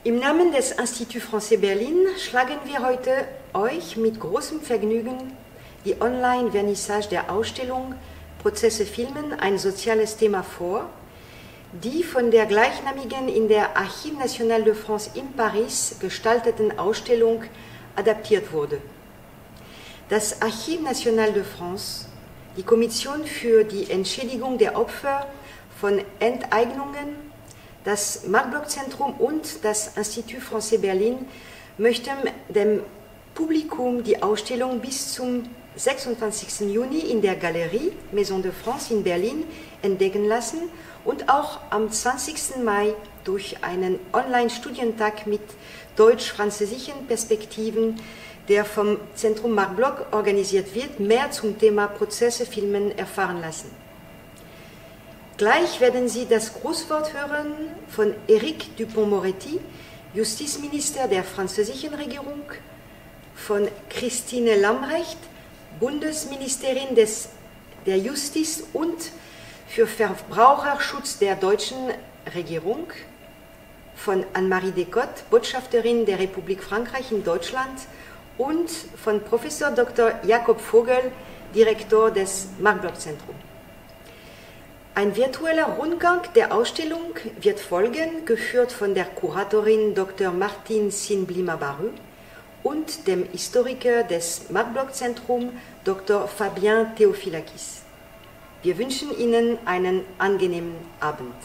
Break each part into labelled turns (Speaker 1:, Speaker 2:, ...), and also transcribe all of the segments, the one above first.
Speaker 1: Im Namen des Institut Français Berlin schlagen wir heute euch mit großem Vergnügen die Online-Vernissage der Ausstellung Prozesse filmen, ein soziales Thema vor, die von der gleichnamigen in der Archives National de France in Paris gestalteten Ausstellung adaptiert wurde. Das Archives National de France, die Kommission für die Entschädigung der Opfer von Enteignungen, das Marc-Bloch-Zentrum und das Institut Français Berlin möchten dem Publikum die Ausstellung bis zum 26. Juni in der Galerie Maison de France in Berlin entdecken lassen und auch am 20. Mai durch einen Online-Studientag mit deutsch-französischen Perspektiven, der vom Zentrum Marc-Bloch organisiert wird, mehr zum Thema Prozesse filmen erfahren lassen. Gleich werden Sie das Grußwort hören von Éric Dupond-Moretti, Justizminister der französischen Regierung, von Christine Lambrecht, Bundesministerin der Justiz und für Verbraucherschutz der deutschen Regierung, von Anne-Marie Descotes, Botschafterin der Republik Frankreich in Deutschland und von Professor Dr. Jakob Vogel, Direktor des Marc-Bloch-Zentrums. Ein virtueller Rundgang der Ausstellung wird folgen, geführt von der Kuratorin Dr. Martine Sinblima-Baru und dem Historiker des Marc-Bloch-Zentrums Dr. Fabien Theophilakis. Wir wünschen Ihnen einen angenehmen Abend.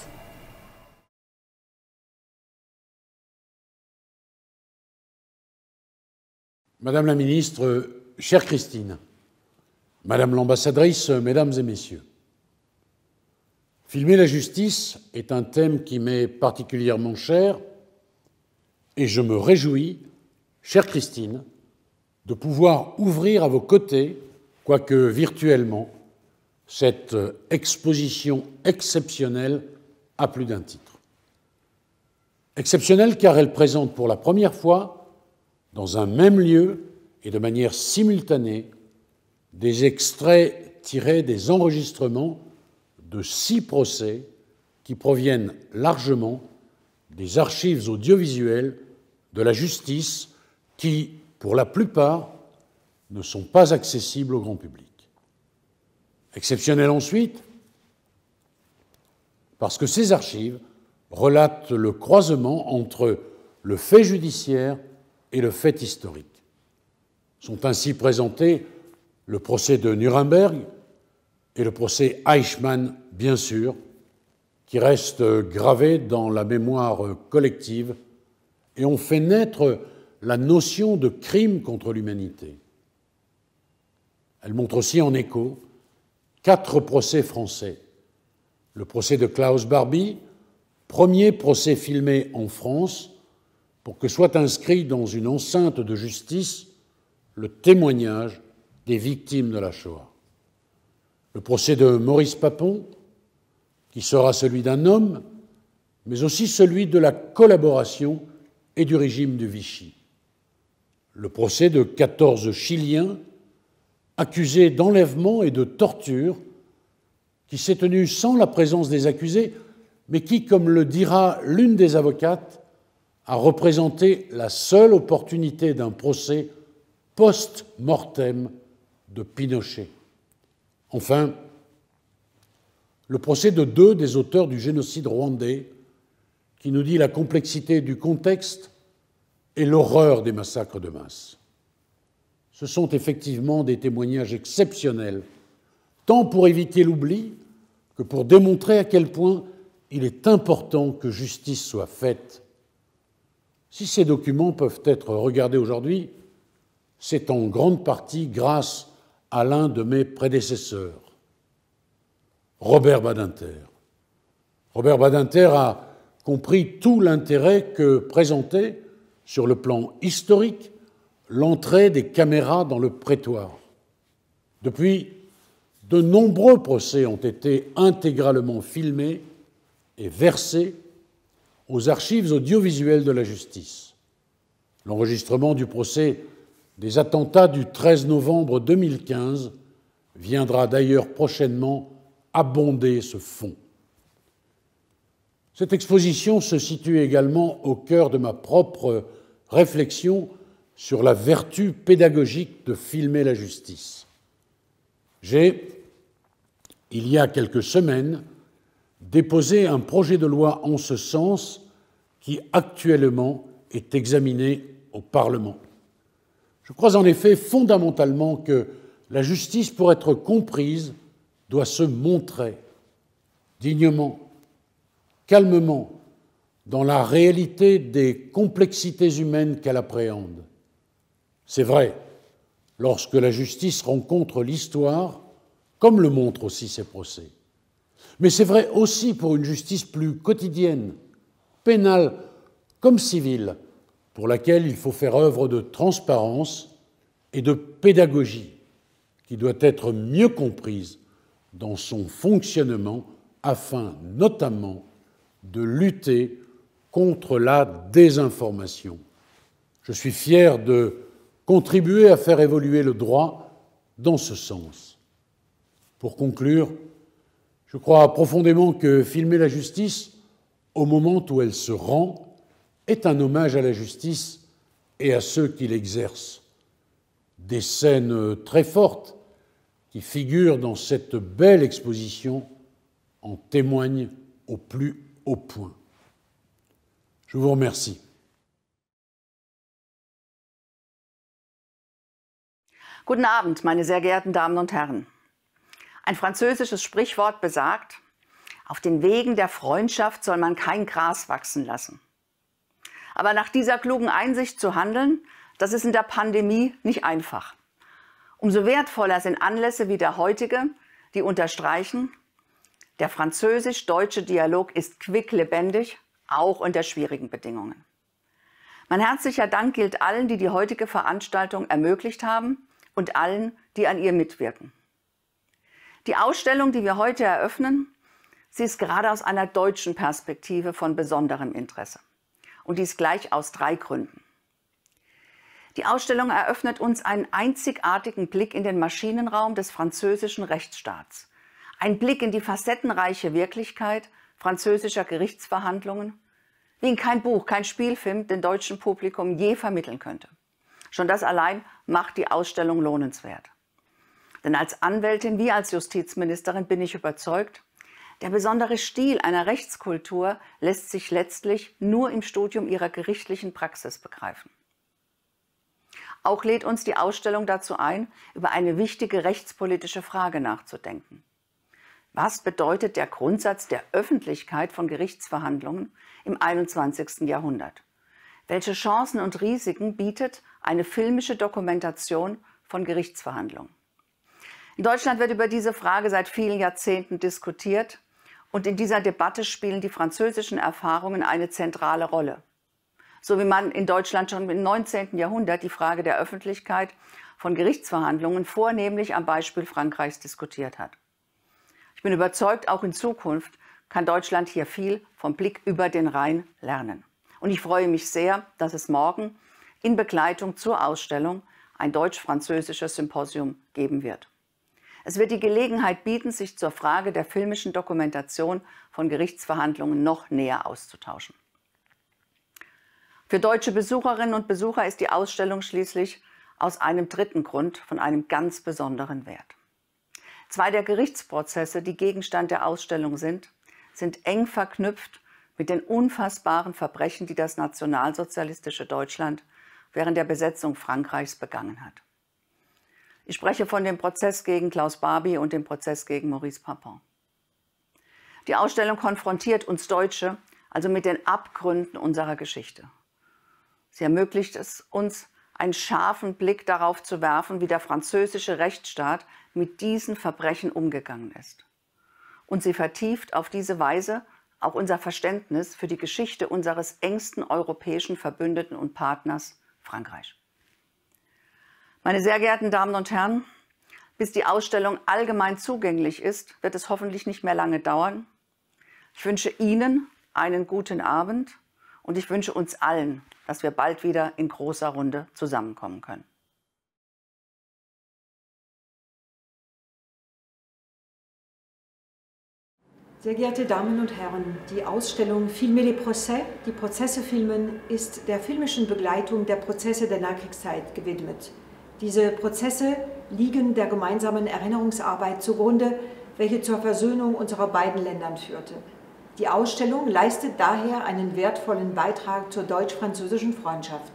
Speaker 2: Madame la Ministre, chère Christine, Madame l'Ambassadrice, Mesdames et Messieurs, filmer la justice est un thème qui m'est particulièrement cher et je me réjouis, chère Christine, de pouvoir ouvrir à vos côtés, quoique virtuellement, cette exposition exceptionnelle à plus d'un titre. Exceptionnelle car elle présente pour la première fois, dans un même lieu et de manière simultanée, des extraits tirés des enregistrements de 6 procès qui proviennent largement des archives audiovisuelles de la justice qui, pour la plupart, ne sont pas accessibles au grand public. Exceptionnel ensuite, parce que ces archives relatent le croisement entre le fait judiciaire et le fait historique. Sont ainsi présentés le procès de Nuremberg et le procès Eichmann, bien sûr, qui restent gravés dans la mémoire collective et ont fait naître la notion de crime contre l'humanité. Elle montre aussi en écho 4 procès français. Le procès de Klaus Barbie, premier procès filmé en France pour que soit inscrit dans une enceinte de justice le témoignage des victimes de la Shoah. Le procès de Maurice Papon, qui sera celui d'un homme, mais aussi celui de la collaboration et du régime de Vichy. Le procès de 14 Chiliens accusés d'enlèvement et de torture, qui s'est tenu sans la présence des accusés, mais qui, comme le dira l'une des avocates, a représenté la seule opportunité d'un procès post-mortem de Pinochet. Enfin, le procès de 2 des auteurs du génocide rwandais, qui nous dit la complexité du contexte et l'horreur des massacres de masse. Ce sont effectivement des témoignages exceptionnels, tant pour éviter l'oubli que pour démontrer à quel point il est important que justice soit faite. Si ces documents peuvent être regardés aujourd'hui, c'est en grande partie grâce à l'un de mes prédécesseurs, Robert Badinter. Robert Badinter a compris tout l'intérêt que présentait, sur le plan historique, l'entrée des caméras dans le prétoire. Depuis, de nombreux procès ont été intégralement filmés et versés aux archives audiovisuelles de la justice. L'enregistrement du procès des attentats du 13 novembre 2015 viendra d'ailleurs prochainement abonder ce fonds. Cette exposition se situe également au cœur de ma propre réflexion sur la vertu pédagogique de filmer la justice. J'ai, il y a quelques semaines, déposé un projet de loi en ce sens qui actuellement est examiné au Parlement. Je crois en effet fondamentalement que la justice, pour être comprise, doit se montrer dignement, calmement, dans la réalité des complexités humaines qu'elle appréhende. C'est vrai, lorsque la justice rencontre l'histoire, comme le montrent aussi ses procès. Mais c'est vrai aussi pour une justice plus quotidienne, pénale comme civile, pour laquelle il faut faire œuvre de transparence et de pédagogie, qui doit être mieux comprise dans son fonctionnement afin notamment de lutter contre la désinformation. Je suis fier de contribuer à faire évoluer le droit dans ce sens. Pour conclure, je crois profondément que filmer la justice, au moment où elle se rend, est un hommage à la justice et à ceux qui l'exercent. Des scènes très fortes qui figurent dans cette belle exposition en témoignent au plus haut point. Je vous remercie.
Speaker 3: Guten Abend, meine sehr geehrten Damen und Herren. Ein französisches Sprichwort besagt, auf den Wegen der Freundschaft soll man kein Gras wachsen lassen. Aber nach dieser klugen Einsicht zu handeln, das ist in der Pandemie nicht einfach. Umso wertvoller sind Anlässe wie der heutige, die unterstreichen, der französisch-deutsche Dialog ist quicklebendig, auch unter schwierigen Bedingungen. Mein herzlicher Dank gilt allen, die die heutige Veranstaltung ermöglicht haben und allen, die an ihr mitwirken. Die Ausstellung, die wir heute eröffnen, sie ist gerade aus einer deutschen Perspektive von besonderem Interesse. Und dies gleich aus 3 Gründen. Die Ausstellung eröffnet uns einen einzigartigen Blick in den Maschinenraum des französischen Rechtsstaats. Ein Blick in die facettenreiche Wirklichkeit französischer Gerichtsverhandlungen, wie ihn kein Buch, kein Spielfilm dem deutschen Publikum je vermitteln könnte. Schon das allein macht die Ausstellung lohnenswert. Denn als Anwältin wie als Justizministerin bin ich überzeugt, der besondere Stil einer Rechtskultur lässt sich letztlich nur im Studium ihrer gerichtlichen Praxis begreifen. Auch lädt uns die Ausstellung dazu ein, über eine wichtige rechtspolitische Frage nachzudenken. Was bedeutet der Grundsatz der Öffentlichkeit von Gerichtsverhandlungen im 21. Jahrhundert? Welche Chancen und Risiken bietet eine filmische Dokumentation von Gerichtsverhandlungen? In Deutschland wird über diese Frage seit vielen Jahrzehnten diskutiert und in dieser Debatte spielen die französischen Erfahrungen eine zentrale Rolle. So wie man in Deutschland schon im 19. Jahrhundert die Frage der Öffentlichkeit von Gerichtsverhandlungen vornehmlich am Beispiel Frankreichs diskutiert hat. Ich bin überzeugt, auch in Zukunft kann Deutschland hier viel vom Blick über den Rhein lernen. Und ich freue mich sehr, dass es morgen in Begleitung zur Ausstellung ein deutsch-französisches Symposium geben wird. Es wird die Gelegenheit bieten, sich zur Frage der filmischen Dokumentation von Gerichtsverhandlungen noch näher auszutauschen. Für deutsche Besucherinnen und Besucher ist die Ausstellung schließlich aus einem dritten Grund von einem ganz besonderen Wert. 2 der Gerichtsprozesse, die Gegenstand der Ausstellung sind eng verknüpft mit den unfassbaren Verbrechen, die das nationalsozialistische Deutschland während der Besetzung Frankreichs begangen hat. Ich spreche von dem Prozess gegen Klaus Barbie und dem Prozess gegen Maurice Papon. Die Ausstellung konfrontiert uns Deutsche also mit den Abgründen unserer Geschichte. Sie ermöglicht es uns, einen scharfen Blick darauf zu werfen, wie der französische Rechtsstaat mit diesen Verbrechen umgegangen ist. Und sie vertieft auf diese Weise auch unser Verständnis für die Geschichte unseres engsten europäischen Verbündeten und Partners, Frankreich. Meine sehr geehrten Damen und Herren, bis die Ausstellung allgemein zugänglich ist, wird es hoffentlich nicht mehr lange dauern. Ich wünsche Ihnen einen guten Abend und ich wünsche uns allen, dass wir bald wieder in großer Runde zusammenkommen können.
Speaker 4: Sehr geehrte Damen und Herren, die Ausstellung Filmer les procès, die Prozesse filmen, ist der filmischen Begleitung der Prozesse der Nachkriegszeit gewidmet. Diese Prozesse liegen der gemeinsamen Erinnerungsarbeit zugrunde, welche zur Versöhnung unserer beiden Länder führte. Die Ausstellung leistet daher einen wertvollen Beitrag zur deutsch-französischen Freundschaft.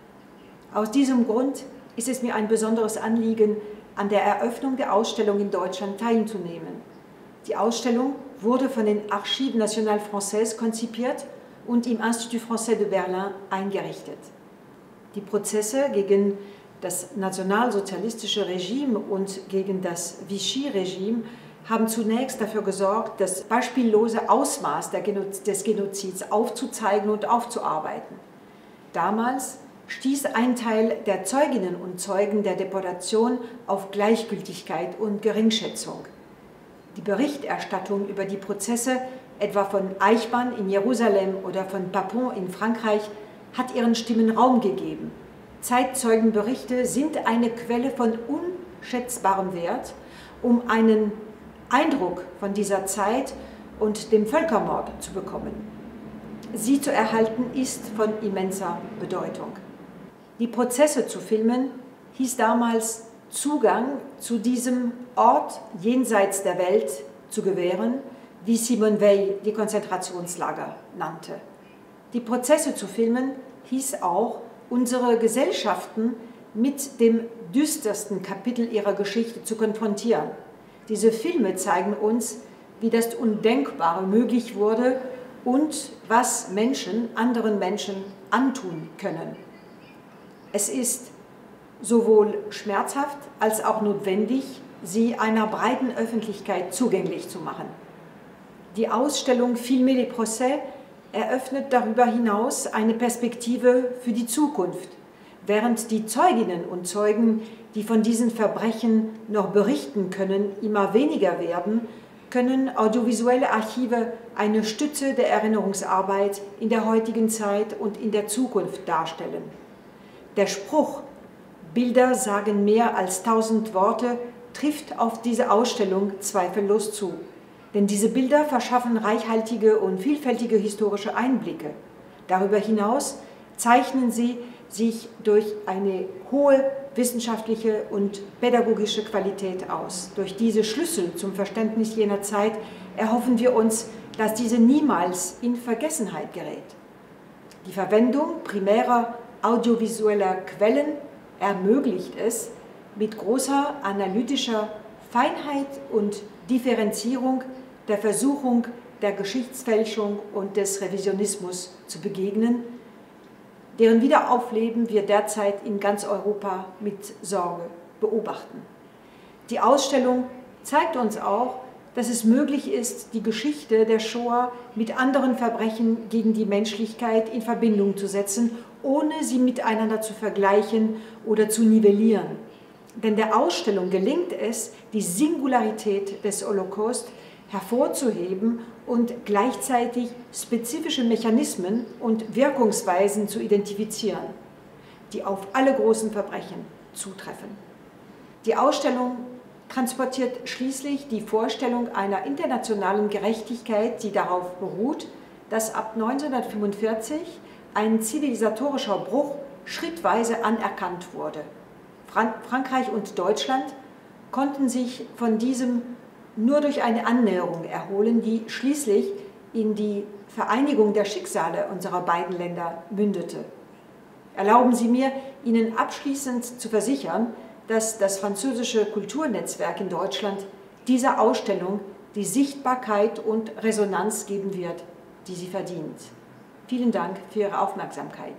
Speaker 4: Aus diesem Grund ist es mir ein besonderes Anliegen, an der Eröffnung der Ausstellung in Deutschland teilzunehmen. Die Ausstellung wurde von den Archives Nationales Françaises konzipiert und im Institut Français de Berlin eingerichtet. Die Prozesse gegen das nationalsozialistische Regime und gegen das Vichy-Regime haben zunächst dafür gesorgt, das beispiellose Ausmaß des Genozids aufzuzeigen und aufzuarbeiten. Damals stieß ein Teil der Zeuginnen und Zeugen der Deportation auf Gleichgültigkeit und Geringschätzung. Die Berichterstattung über die Prozesse, etwa von Eichmann in Jerusalem oder von Papon in Frankreich, hat ihren Stimmen Raum gegeben. Zeitzeugenberichte sind eine Quelle von unschätzbarem Wert, um einen Eindruck von dieser Zeit und dem Völkermord zu bekommen. Sie zu erhalten ist von immenser Bedeutung. Die Prozesse zu filmen hieß damals Zugang zu diesem Ort jenseits der Welt zu gewähren, wie Simone Weil die Konzentrationslager nannte. Die Prozesse zu filmen hieß auch, unsere Gesellschaften mit dem düstersten Kapitel ihrer Geschichte zu konfrontieren. Diese Filme zeigen uns, wie das Undenkbare möglich wurde und was Menschen anderen Menschen antun können. Es ist sowohl schmerzhaft als auch notwendig, sie einer breiten Öffentlichkeit zugänglich zu machen. Die Ausstellung Filmer les procès eröffnet darüber hinaus eine Perspektive für die Zukunft, während die Zeuginnen und Zeugen, die von diesen Verbrechen noch berichten können, immer weniger werden, können audiovisuelle Archive eine Stütze der Erinnerungsarbeit in der heutigen Zeit und in der Zukunft darstellen. Der Spruch „Bilder sagen mehr als 1000 Worte“ trifft auf diese Ausstellung zweifellos zu. Denn diese Bilder verschaffen reichhaltige und vielfältige historische Einblicke. Darüber hinaus zeichnen sie sich durch eine hohe wissenschaftliche und pädagogische Qualität aus. Durch diese Schlüssel zum Verständnis jener Zeit erhoffen wir uns, dass diese niemals in Vergessenheit gerät. Die Verwendung primärer audiovisueller Quellen ermöglicht es, mit großer analytischer Feinheit und Differenzierung der Versuchung der Geschichtsfälschung und des Revisionismus zu begegnen, deren Wiederaufleben wir derzeit in ganz Europa mit Sorge beobachten. Die Ausstellung zeigt uns auch, dass es möglich ist, die Geschichte der Shoah mit anderen Verbrechen gegen die Menschlichkeit in Verbindung zu setzen, ohne sie miteinander zu vergleichen oder zu nivellieren. Denn der Ausstellung gelingt es, die Singularität des Holocaust hervorzuheben und gleichzeitig spezifische Mechanismen und Wirkungsweisen zu identifizieren, die auf alle großen Verbrechen zutreffen. Die Ausstellung transportiert schließlich die Vorstellung einer internationalen Gerechtigkeit, die darauf beruht, dass ab 1945 ein zivilisatorischer Bruch schrittweise anerkannt wurde. Frankreich und Deutschland konnten sich von diesem nur durch eine Annäherung erholen, die schließlich in die Vereinigung der Schicksale unserer beiden Länder mündete. Erlauben Sie mir, Ihnen abschließend zu versichern, dass das französische Kulturnetzwerk in Deutschland dieser Ausstellung die Sichtbarkeit und Resonanz geben wird, die sie verdient. Vielen Dank für Ihre Aufmerksamkeit.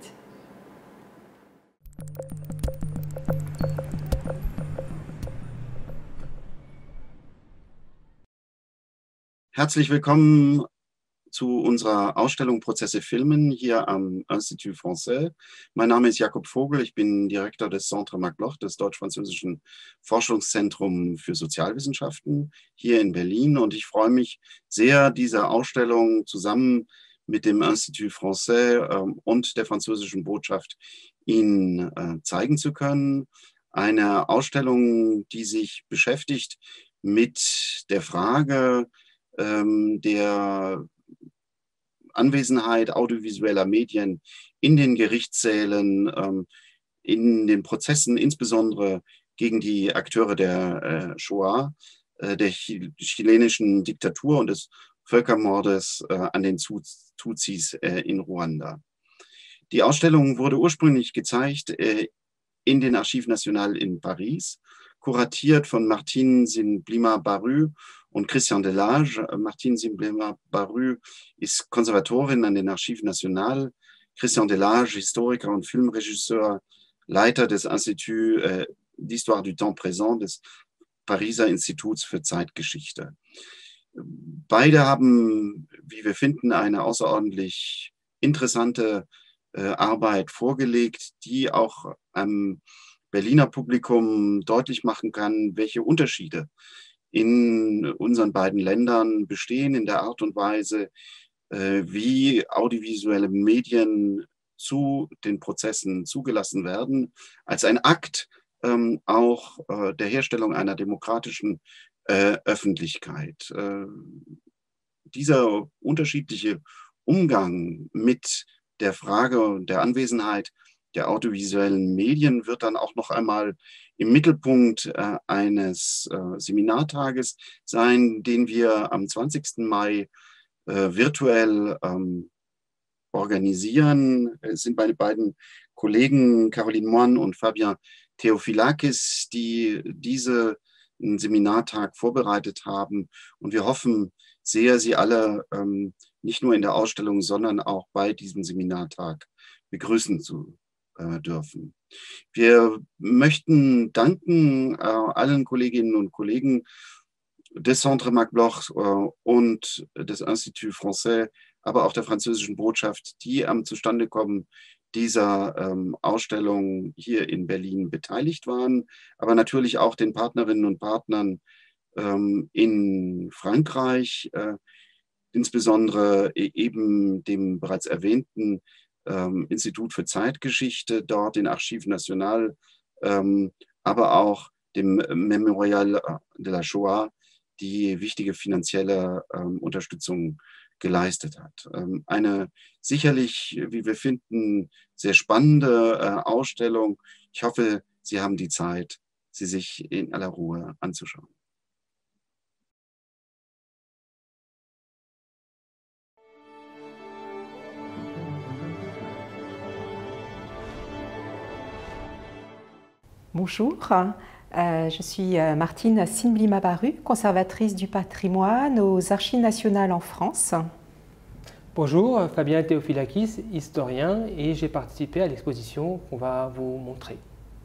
Speaker 5: Herzlich willkommen zu unserer Ausstellung Prozesse filmen hier am Institut Français. Mein Name ist Jakob Vogel, ich bin Direktor des Centre Marc-Bloch, des Deutsch-Französischen Forschungszentrums für Sozialwissenschaften hier in Berlin. Und ich freue mich sehr, diese Ausstellung zusammen mit dem Institut Français und der französischen Botschaft Ihnen zeigen zu können. Eine Ausstellung, die sich beschäftigt mit der Frage, der Anwesenheit audiovisueller Medien in den Gerichtssälen, in den Prozessen, insbesondere gegen die Akteure der Shoah, der chilenischen Diktatur und des Völkermordes an den Tutsis in Ruanda. Die Ausstellung wurde ursprünglich gezeigt in den Archives Nationaux in Paris, kuratiert von Martine Sinblima-Barrü und Christian Delage. Martine Sinblima-Barrü ist Konservatorin an den Archives Nationaux, Christian Delage, Historiker und Filmregisseur, Leiter des Institut d'Histoire du Temps Présent des Pariser Instituts für Zeitgeschichte. Beide haben, wie wir finden, eine außerordentlich interessante Arbeit vorgelegt, die auch am Berliner Publikum deutlich machen kann, welche Unterschiede in unseren beiden Ländern bestehen in der Art und Weise, wie audiovisuelle Medien zu den Prozessen zugelassen werden, als ein Akt auch der Herstellung einer demokratischen Öffentlichkeit. Dieser unterschiedliche Umgang mit der Frage der Anwesenheit der audiovisuellen Medien wird dann auch noch einmal im Mittelpunkt eines Seminartages sein, den wir am 20. Mai virtuell organisieren. Es sind meine beiden Kollegen Caroline Moine und Fabien Theophilakis, die diesen Seminartag vorbereitet haben. Und wir hoffen sehr, Sie alle nicht nur in der Ausstellung, sondern auch bei diesem Seminartag begrüßen zu dürfen. Wir möchten danken allen Kolleginnen und Kollegen des Centre Marc Bloch und des Institut Français, aber auch der französischen Botschaft, die am Zustandekommen dieser Ausstellung hier in Berlin beteiligt waren, aber natürlich auch den Partnerinnen und Partnern in Frankreich, insbesondere eben dem bereits erwähnten Institut für Zeitgeschichte, dort den Archives Nationaux, aber auch dem Memorial de la Shoah, die wichtige finanzielle Unterstützung geleistet hat. Eine sicherlich, wie wir finden, sehr spannende Ausstellung. Ich hoffe, Sie haben die Zeit, sie sich in aller Ruhe anzuschauen.
Speaker 6: Bonjour, je suis Martine Sinblima-Barrü, conservatrice du patrimoine aux Archives nationales en France.
Speaker 7: Bonjour, Fabien Theophilakis, historien, et j'ai participé à l'exposition qu'on va vous montrer.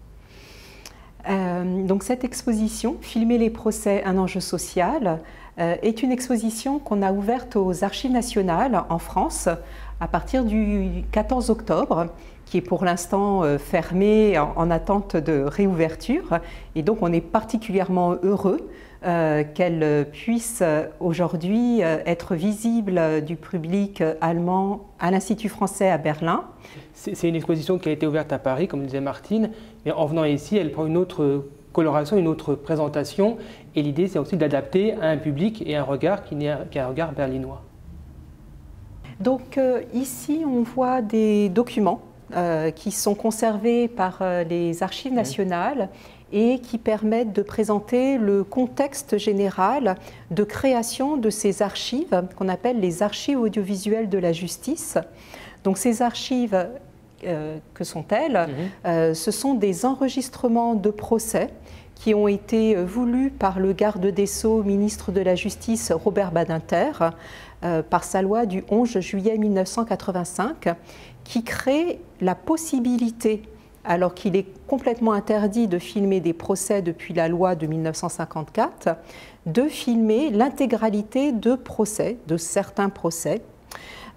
Speaker 6: Donc cette exposition, Filmer les procès, un enjeu social, est une exposition qu'on a ouverte aux Archives nationales en France à partir du 14 octobre, qui est pour l'instant fermée en attente de réouverture. Et donc on est particulièrement heureux qu'elle puisse aujourd'hui être visible du public allemand à l'Institut français à Berlin.
Speaker 7: C'est une exposition qui a été ouverte à Paris, comme disait Martine, mais en venant ici, elle prend une autre coloration, une autre présentation. Et l'idée, c'est aussi d'adapter à un public et un regard qui est un regard berlinois.
Speaker 6: Donc ici, on voit des documents qui sont conservés par les Archives nationales et qui permettent de présenter le contexte général de création de ces archives qu'on appelle les archives audiovisuelles de la justice. Donc ces archives, que sont-elles? Ce sont des enregistrements de procès qui ont été voulus par le garde des Sceaux, ministre de la Justice Robert Badinter, par sa loi du 11 juillet 1985, qui crée la possibilité, alors qu'il est complètement interdit de filmer des procès depuis la loi de 1954, de filmer l'intégralité de procès, de certains procès,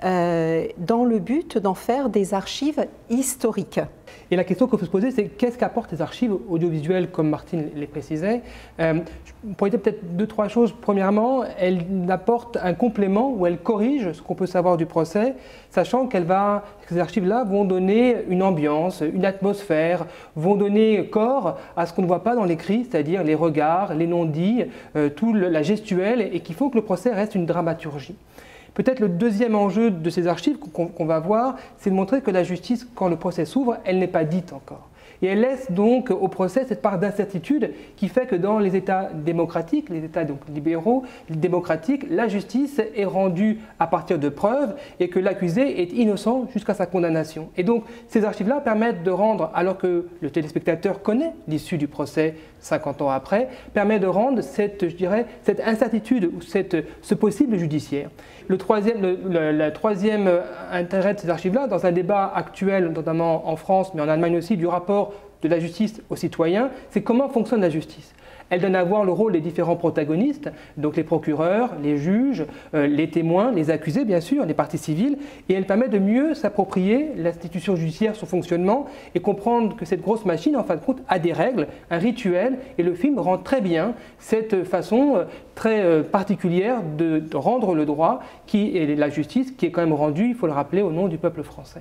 Speaker 6: dans le but d'en faire des archives historiques.
Speaker 7: Et la question qu'il faut se poser, c'est qu'est-ce qu'apportent les archives audiovisuelles, comme Martine les précisait. Je pourrais dire peut-être deux, trois choses. Premièrement, elles apportent un complément où elles corrigent ce qu'on peut savoir du procès, sachant que ces archives-là vont donner une ambiance, une atmosphère, vont donner corps à ce qu'on ne voit pas dans l'écrit, c'est-à-dire les regards, les non-dits, tout la gestuelle, et qui font que le procès reste une dramaturgie. Peut-être le deuxième enjeu de ces archives qu'on va voir, c'est de montrer que la justice, quand le procès s'ouvre, elle n'est pas dite encore. Et elle laisse donc au procès cette part d'incertitude qui fait que dans les États démocratiques, les États donc libéraux, démocratiques, la justice est rendue à partir de preuves et que l'accusé est innocent jusqu'à sa condamnation. Et donc ces archives-là permettent de rendre, alors que le téléspectateur connaît l'issue du procès 50 ans après, permet de rendre cette incertitude ou ce possible judiciaire. Le troisième intérêt de ces archives-là, dans un débat actuel, notamment en France, mais en Allemagne aussi, du rapport de la justice aux citoyens, c'est comment fonctionne la justice. Elle donne à voir le rôle des différents protagonistes, donc les procureurs, les juges, les témoins, les accusés bien sûr, les parties civiles, et elle permet de mieux s'approprier l'institution judiciaire, son fonctionnement, et comprendre que cette grosse machine, en fin de compte, a des règles, un rituel, et le film rend très bien cette façon très particulière de rendre le droit, qui est la justice, qui est quand même rendue, il faut le rappeler, au nom du peuple français.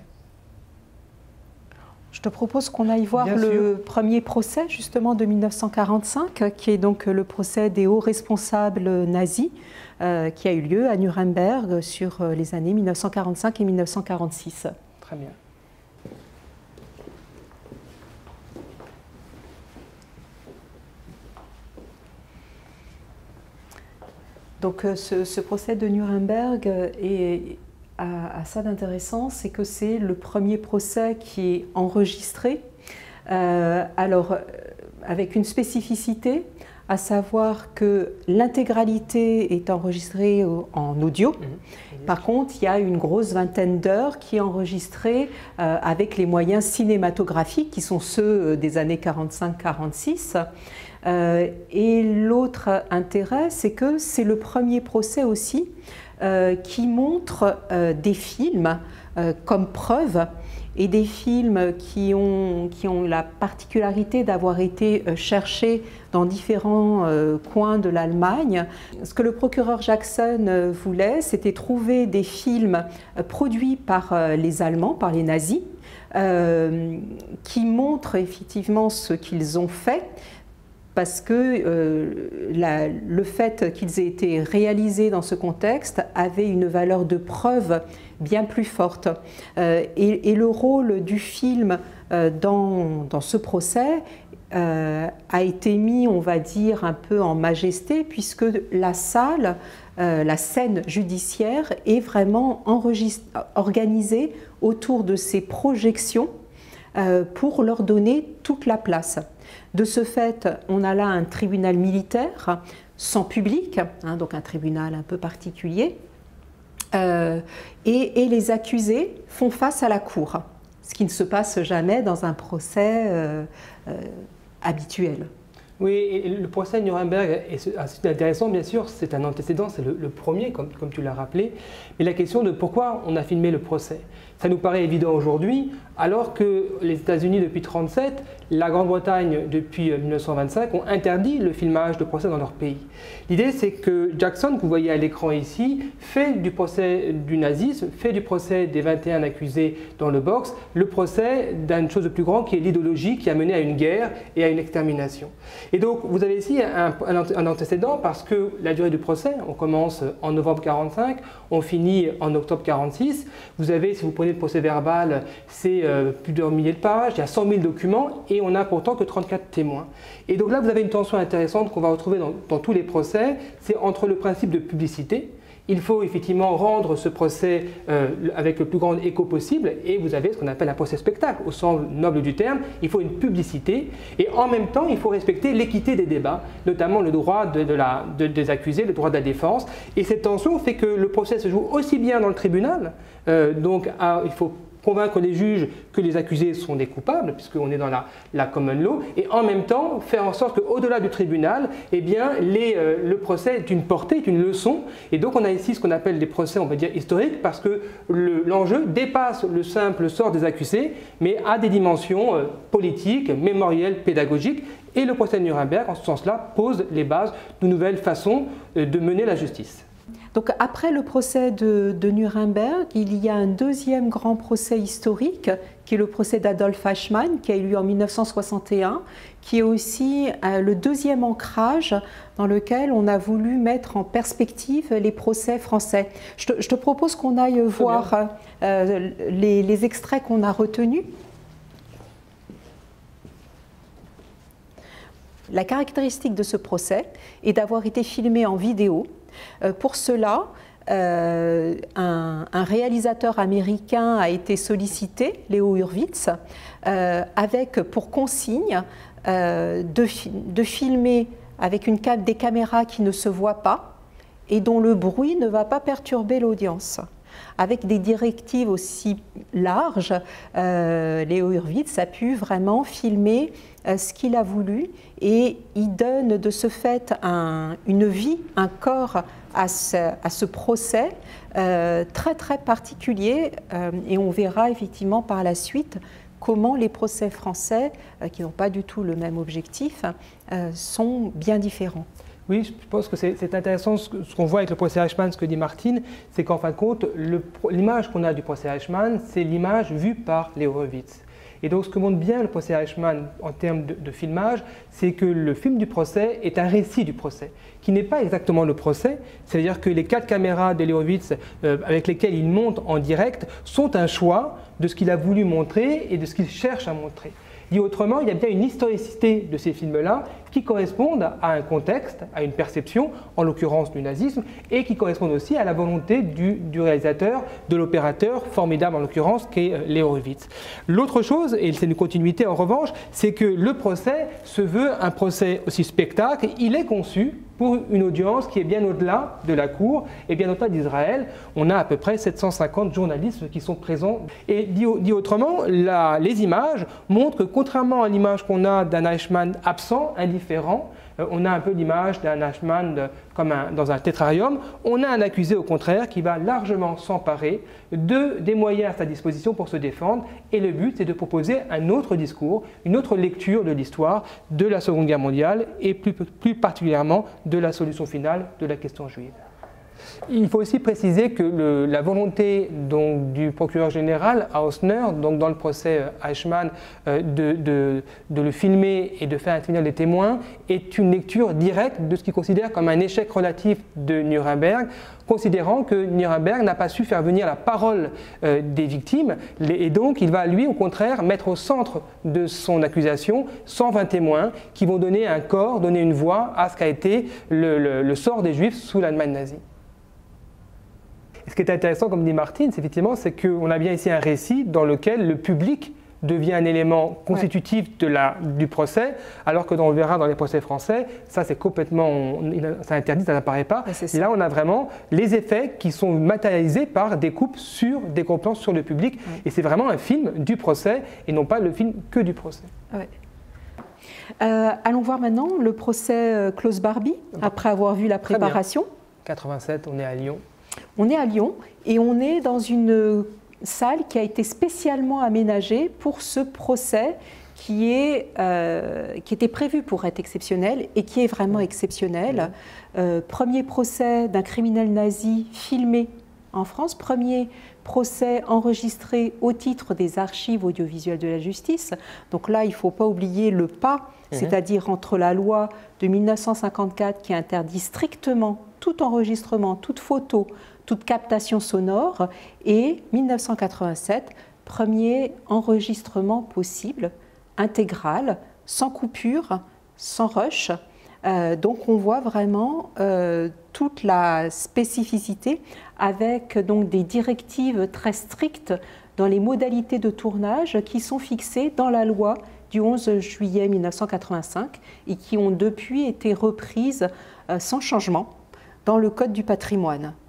Speaker 6: Je te propose qu'on aille voir le premier procès justement de 1945, qui est donc le procès des hauts responsables nazis, qui a eu lieu à Nuremberg sur les années 1945 et 1946.
Speaker 7: Très bien.
Speaker 6: Donc ce procès de Nuremberg a ça d'intéressant, c'est que c'est le premier procès qui est enregistré, alors avec une spécificité, à savoir que l'intégralité est enregistrée en audio. Par contre, il y a une grosse vingtaine d'heures qui est enregistrée avec les moyens cinématographiques qui sont ceux des années 45-46. Et l'autre intérêt, c'est que c'est le premier procès aussi qui montre des films comme preuve, et des films qui ont la particularité d'avoir été cherchés dans différents coins de l'Allemagne. Ce que le procureur Jackson voulait, c'était trouver des films produits par les Allemands, par les nazis, qui montrent effectivement ce qu'ils ont fait, parce que le fait qu'ils aient été réalisés dans ce contexte avait une valeur de preuve bien plus forte. Et le rôle du film dans ce procès a été mis, on va dire, un peu en majesté, puisque la salle, la scène judiciaire est vraiment organisée autour de ces projections pour leur donner toute la place. De ce fait, on a là un tribunal militaire sans public, hein, donc un tribunal un peu particulier, et les accusés font face à la cour, ce qui ne se passe jamais dans un procès habituel.
Speaker 7: Oui, et le procès de Nuremberg est assez intéressant, bien sûr, c'est un antécédent, c'est le premier, comme tu l'as rappelé, mais la question de pourquoi on a filmé le procès, ça nous paraît évident aujourd'hui, alors que les États-Unis depuis 1937, la Grande-Bretagne depuis 1925 ont interdit le filmage de procès dans leur pays. L'idée, c'est que Jackson, que vous voyez à l'écran ici, fait du procès du nazisme, fait du procès des 21 accusés dans le box, le procès d'une chose de plus grande qui est l'idéologie qui a mené à une guerre et à une extermination. Et donc, vous avez ici un antécédent parce que la durée du procès, on commence en novembre 1945, on finit en octobre 1946. Vous avez, si vous prenez le procès verbal, c'est plus d'un millier de pages, il y a 100 000 documents et on n'a pourtant que 34 témoins. Et donc là, vous avez une tension intéressante qu'on va retrouver dans tous les procès, c'est entre le principe de publicité. Il faut effectivement rendre ce procès avec le plus grand écho possible et vous avez ce qu'on appelle un procès spectacle, au sens noble du terme, il faut une publicité et en même temps il faut respecter l'équité des débats, notamment le droit des accusés, le droit de la défense et cette tension fait que le procès se joue aussi bien dans le tribunal, donc il faut convaincre les juges que les accusés sont des coupables, puisqu'on est dans la common law, et en même temps faire en sorte qu'au-delà du tribunal, eh bien, le procès est une portée, est une leçon, et donc on a ici ce qu'on appelle des procès, on va dire, historiques, parce que l'enjeu dépasse le simple sort des accusés, mais a des dimensions politiques, mémorielles, pédagogiques, et le procès de Nuremberg, en ce sens-là, pose les bases de nouvelles façons de mener la justice.
Speaker 6: Donc, après le procès de Nuremberg, il y a un deuxième grand procès historique, qui est le procès d'Adolf Eichmann, qui a eu lieu en 1961, qui est aussi le deuxième ancrage dans lequel on a voulu mettre en perspective les procès français. Je te propose qu'on aille voir les extraits qu'on a retenus. La caractéristique de ce procès est d'avoir été filmé en vidéo. Pour cela, un réalisateur américain a été sollicité, Leo Hurwitz, avec pour consigne de filmer avec des caméras qui ne se voient pas et dont le bruit ne va pas perturber l'audience. Avec des directives aussi larges, Leo Hurwitz a pu vraiment filmer ce qu'il a voulu et il donne de ce fait une vie, un corps à ce procès très très particulier et on verra effectivement par la suite comment les procès français, qui n'ont pas du tout le même objectif, sont bien différents.
Speaker 7: Oui, je pense que c'est intéressant ce qu'on voit avec le procès Eichmann, ce que dit Martine, c'est qu'en fin de compte, l'image qu'on a du procès Eichmann, c'est l'image vue par Leo Hurwitz. Et donc ce que montre bien le procès Eichmann en termes de filmage, c'est que le film du procès est un récit du procès, qui n'est pas exactement le procès, c'est-à-dire que les 4 caméras de Leo Hurwitz avec lesquelles il monte en direct sont un choix de ce qu'il a voulu montrer et de ce qu'il cherche à montrer. Dit autrement, il y a bien une historicité de ces films-là qui correspondent à un contexte, à une perception, en l'occurrence du nazisme, et qui correspondent aussi à la volonté du réalisateur, de l'opérateur, formidable en l'occurrence, qui est Leo Hurwitz. L'autre chose, et c'est une continuité en revanche, c'est que le procès se veut un procès aussi spectacle, il est conçu pour une audience qui est bien au-delà de la cour et bien au-delà d'Israël. On a à peu près 750 journalistes qui sont présents. Et dit autrement, les images montrent que contrairement à l'image qu'on a d'un Eichmann absent, indifférent, on a un peu l'image d'un Eichmann comme dans un tétrarium. On a un accusé au contraire qui va largement s'emparer des moyens à sa disposition pour se défendre. Et le but, c'est de proposer un autre discours, une autre lecture de l'histoire de la Seconde Guerre mondiale et plus particulièrement de la solution finale de la question juive. Il faut aussi préciser que la volonté donc, du procureur général Hausner, donc dans le procès Eichmann, de le filmer et de faire intervenir des témoins, est une lecture directe de ce qu'il considère comme un échec relatif de Nuremberg, considérant que Nuremberg n'a pas su faire venir la parole des victimes, et donc il va lui au contraire mettre au centre de son accusation 120 témoins qui vont donner un corps, donner une voix à ce qu'a été le sort des Juifs sous l'Allemagne nazie. Ce qui est intéressant, comme dit Martine, effectivement, c'est qu'on a bien ici un récit dans lequel le public devient un élément constitutif du procès, alors que on le verra dans les procès français, ça c'est complètement, ça interdit, ça n'apparaît pas. Et là on a vraiment les effets qui sont matérialisés par des coupes sur des gros plans sur le public, et c'est vraiment un film du procès et non pas le film que du procès.
Speaker 6: Ouais. Allons voir maintenant le procès Klaus Barbie, après avoir vu la préparation.
Speaker 7: 87, on est à Lyon.
Speaker 6: On est à Lyon et on est dans une salle qui a été spécialement aménagée pour ce procès qui était prévu pour être exceptionnel et qui est vraiment exceptionnel. Premier procès d'un criminel nazi filmé en France, premier procès enregistré au titre des archives audiovisuelles de la justice. Donc là, il ne faut pas oublier le pas, c'est-à-dire entre la loi de 1954 qui interdit strictement tout enregistrement, toute photo, toute captation sonore, et 1987, premier enregistrement possible, intégral, sans coupure, sans rush. Donc on voit vraiment toute la spécificité avec donc des directives très strictes dans les modalités de tournage qui sont fixées dans la loi du 11 juillet 1985 et qui ont depuis été reprises sans changement dans le Code du patrimoine.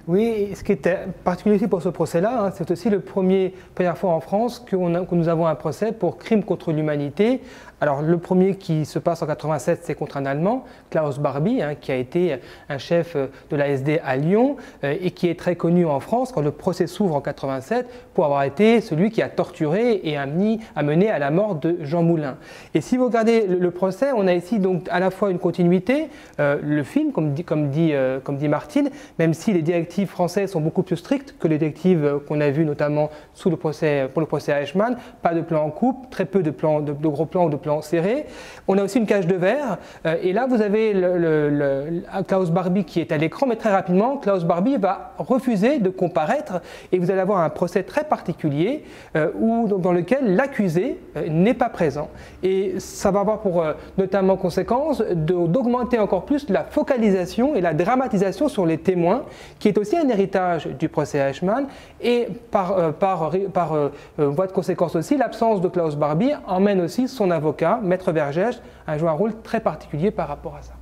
Speaker 7: Oui, et ce qui est particulier aussi pour ce procès-là, c'est aussi la première fois en France que nous avons un procès pour crime contre l'humanité. Alors le premier qui se passe en 87, c'est contre un Allemand, Klaus Barbie, qui a été un chef de l'ASD à Lyon et qui est très connu en France quand le procès s'ouvre en 87 pour avoir été celui qui a torturé et a mené à la mort de Jean Moulin. Et si vous regardez le procès, on a ici donc à la fois une continuité, le film, comme dit Martine, même si les directives françaises sont beaucoup plus strictes que les directives qu'on a vues notamment pour le procès Eichmann, pas de plan en coupe, très peu de gros plans ou de plans serrés. On a aussi une cage de verre, et là vous avez Klaus Barbie qui est à l'écran, mais très rapidement, Klaus Barbie va refuser de comparaître, et vous allez avoir un procès très particulier dans lequel l'accusé n'est pas présent. Et ça va avoir pour notamment conséquence d'augmenter encore plus la focalisation et la dramatisation sur les témoins, qui est aussi un héritage du procès Eichmann, et par voie de conséquence aussi, l'absence de Klaus Barbie emmène aussi son avocat, Maître Vergès, a joué un rôle très particulier par rapport à ça.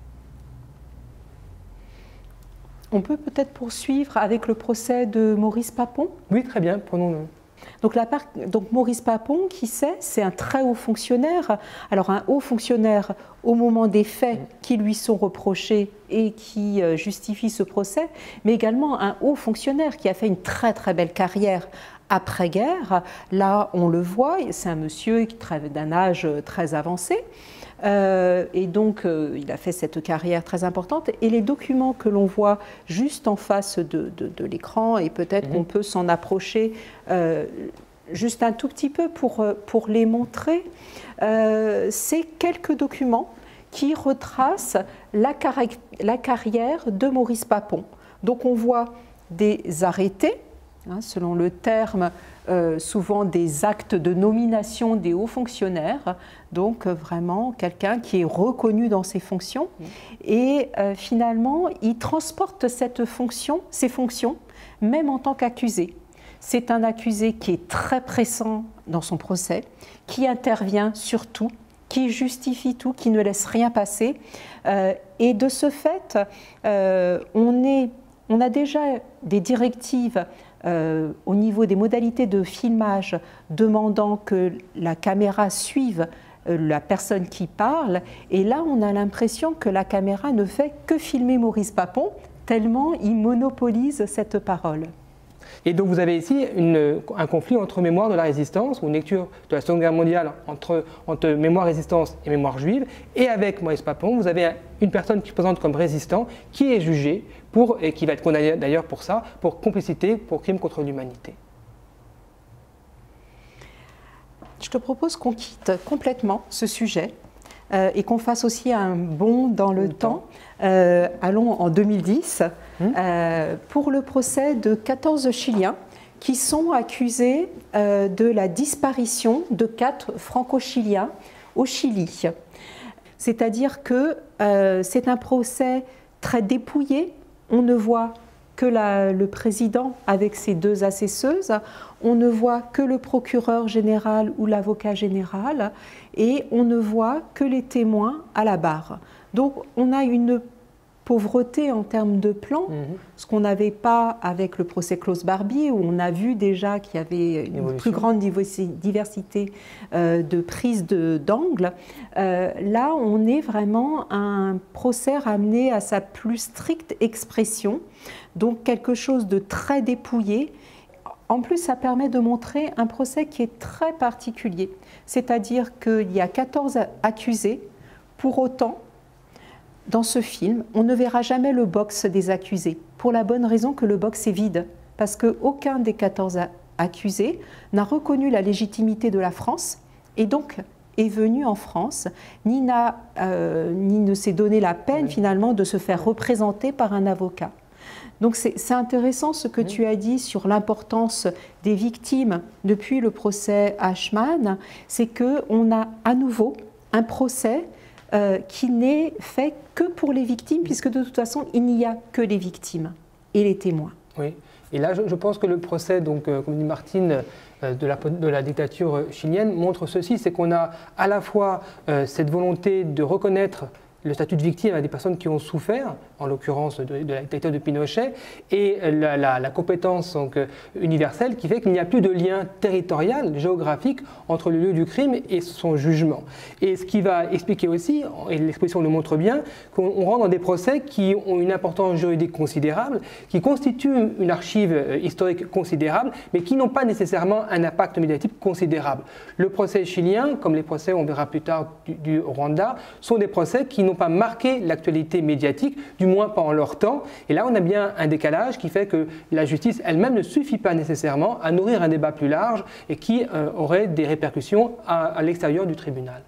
Speaker 6: On peut peut-être poursuivre avec le procès de Maurice Papon?
Speaker 7: Oui, très bien, prenons-le.
Speaker 6: Donc Maurice Papon, qui c'est un très haut fonctionnaire. Alors un haut fonctionnaire au moment des faits qui lui sont reprochés et qui justifient ce procès, mais également un haut fonctionnaire qui a fait une très très belle carrière après-guerre. Là, on le voit, c'est un monsieur d'un âge très avancé. Et donc, il a fait cette carrière très importante. Et les documents que l'on voit juste en face de l'écran, et peut-être qu'on peut s'en approcher juste un tout petit peu pour les montrer, c'est quelques documents qui retracent la carrière de Maurice Papon. Donc, on voit des arrêtés, selon le terme, souvent des actes de nomination des hauts fonctionnaires, donc vraiment quelqu'un qui est reconnu dans ses fonctions. Et finalement, il transporte ces fonctions, même en tant qu'accusé. C'est un accusé qui est très pressant dans son procès, qui intervient sur tout, qui justifie tout, qui ne laisse rien passer. Et de ce fait, on a déjà des directives au niveau des modalités de filmage demandant que la caméra suive la personne qui parle. Et là, on a l'impression que la caméra ne fait que filmer Maurice Papon, tellement il monopolise cette parole.
Speaker 7: Et donc vous avez ici un conflit entre mémoire de la résistance, ou une lecture de la Seconde Guerre mondiale entre mémoire résistance et mémoire juive, et avec Maurice Papon, vous avez une personne qui se présente comme résistant, qui est jugée et qui va être condamnée d'ailleurs pour ça, pour complicité, pour crime contre l'humanité.
Speaker 6: Je te propose qu'on quitte complètement ce sujet et qu'on fasse aussi un bond dans le temps. Allons en 2010 pour le procès de 14 Chiliens qui sont accusés de la disparition de 4 franco-chiliens au Chili. C'est-à-dire que c'est un procès très dépouillé. On ne voit que le président avec ses 2 assesseuses, on ne voit que le procureur général ou l'avocat général, et on ne voit que les témoins à la barre. Donc on a une pauvreté en termes de plan, ce qu'on n'avait pas avec le procès Klaus Barbie, où on a vu déjà qu'il y avait une plus grande diversité de prises d'angle. Là, on est vraiment un procès ramené à sa plus stricte expression, donc quelque chose de très dépouillé. En plus, ça permet de montrer un procès qui est très particulier, c'est-à-dire qu'il y a 14 accusés, pour autant, dans ce film, on ne verra jamais le box des accusés, pour la bonne raison que le box est vide, parce qu'aucun des 14 accusés n'a reconnu la légitimité de la France, et donc est venu en France, ni ne s'est donné la peine finalement de se faire représenter par un avocat. Donc c'est intéressant ce que tu as dit sur l'importance des victimes depuis le procès Eichmann, c'est qu'on a à nouveau un procès qui n'est fait que pour les victimes, puisque de toute façon, il n'y a que les victimes et les témoins.
Speaker 7: Oui, et là, je pense que le procès, donc, comme dit Martine, de la dictature chilienne montre ceci, c'est qu'on a à la fois cette volonté de reconnaître le statut de victime à des personnes qui ont souffert en l'occurrence de la dictature de Pinochet, et la compétence donc, universelle qui fait qu'il n'y a plus de lien territorial, géographique, entre le lieu du crime et son jugement. Et ce qui va expliquer aussi, et l'exposition le montre bien, qu'on rentre dans des procès qui ont une importance juridique considérable, qui constituent une archive historique considérable, mais qui n'ont pas nécessairement un impact médiatique considérable. Le procès chilien, comme les procès, on verra plus tard, du Rwanda, sont des procès qui n'ont pas marqué l'actualité médiatique, du moins pas en leur temps. Et là, on a bien un décalage qui fait que la justice elle-même ne suffit pas nécessairement à nourrir un débat plus large et qui aurait des répercussions à l'extérieur du tribunal.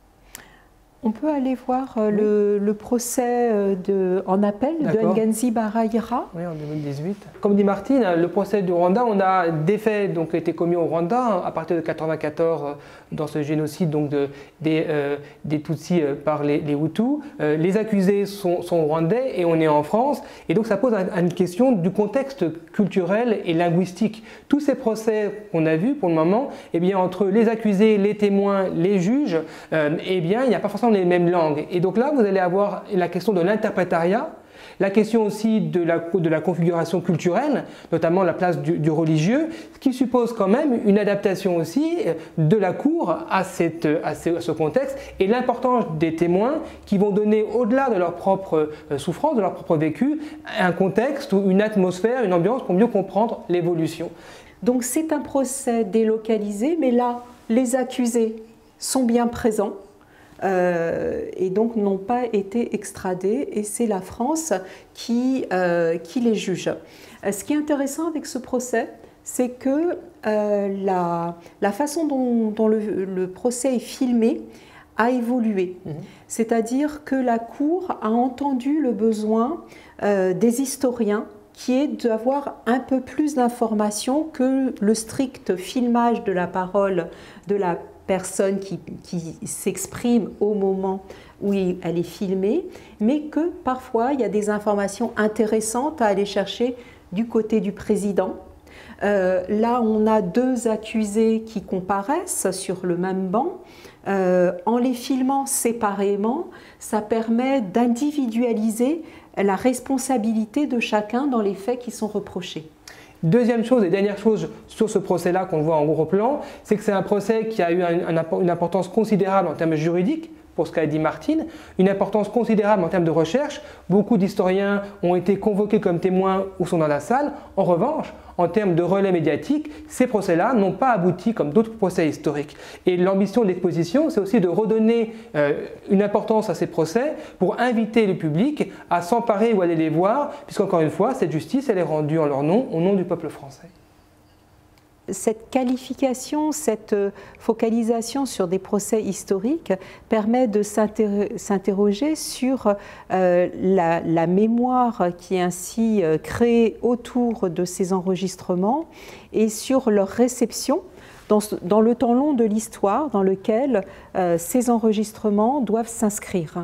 Speaker 6: On peut aller voir le procès en appel de Ngenzi Barayira.
Speaker 7: Oui, en 2018. Comme dit Martine, le procès du Rwanda, on a des faits qui ont été commis au Rwanda à partir de 1994 dans ce génocide donc, des Tutsis par les Hutus. Les accusés sont rwandais et on est en France. Et donc ça pose une question du contexte culturel et linguistique. Tous ces procès qu'on a vus pour le moment, eh bien, entre les accusés, les témoins, les juges, eh bien, il n'y a pas forcément les mêmes langues. Et donc là, vous allez avoir la question de l'interprétariat, la question aussi de la configuration culturelle, notamment la place du religieux, ce qui suppose quand même une adaptation aussi de la cour à ce contexte et l'importance des témoins qui vont donner, au-delà de leur propre souffrance, de leur propre vécu, un contexte ou une atmosphère, une ambiance pour mieux comprendre l'évolution.
Speaker 6: Donc c'est un procès délocalisé, mais là, les accusés sont bien présents. Et donc n'ont pas été extradés et c'est la France qui les juge. Ce qui est intéressant avec ce procès, c'est que la façon dont le procès est filmé a évolué. C'est-à-dire que la Cour a entendu le besoin des historiens qui est d'avoir un peu plus d'informations que le strict filmage de la parole de la personne qui s'exprime au moment où elle est filmée, mais que parfois il y a des informations intéressantes à aller chercher du côté du président. Là, on a deux accusés qui comparaissent sur le même banc. En les filmant séparément, ça permet d'individualiser la responsabilité de chacun dans les faits qui sont reprochés.
Speaker 7: Deuxième chose et dernière chose sur ce procès-là qu'on voit en gros plan, c'est que c'est un procès qui a eu une importance considérable en termes juridiques, pour ce qu'a dit Martine, une importance considérable en termes de recherche. Beaucoup d'historiens ont été convoqués comme témoins ou sont dans la salle. En revanche, en termes de relais médiatiques, ces procès-là n'ont pas abouti comme d'autres procès historiques. Et l'ambition de l'exposition, c'est aussi de redonner une importance à ces procès pour inviter le public à s'emparer ou aller les voir, puisqu'encore une fois, cette justice, elle est rendue en leur nom, au nom du peuple français.
Speaker 6: Cette qualification, cette focalisation sur des procès historiques permet de s'interroger sur la mémoire qui est ainsi créée autour de ces enregistrements et sur leur réception dans le temps long de l'histoire dans lequel ces enregistrements doivent s'inscrire.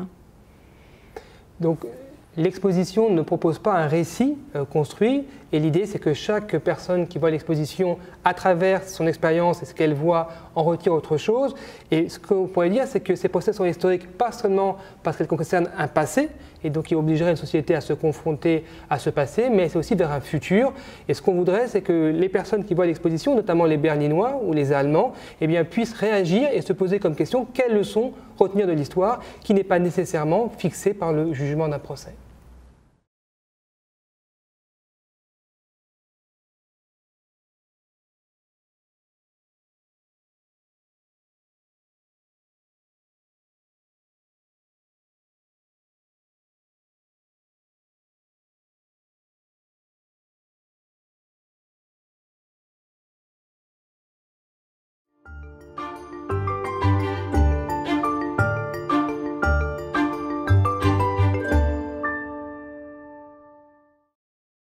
Speaker 7: Donc, l'exposition ne propose pas un récit construit et l'idée c'est que chaque personne qui voit l'exposition à travers son expérience et ce qu'elle voit en retire autre chose. Et ce qu'on pourrait dire c'est que ces procès sont historiques pas seulement parce qu'elles concernent un passé et donc qui obligerait une société à se confronter à ce passé, mais c'est aussi vers un futur. Et ce qu'on voudrait c'est que les personnes qui voient l'exposition, notamment les Berlinois ou les Allemands, eh bien, puissent réagir et se poser comme question quelles leçons retenir de l'histoire qui n'est pas nécessairement fixée par le jugement d'un procès.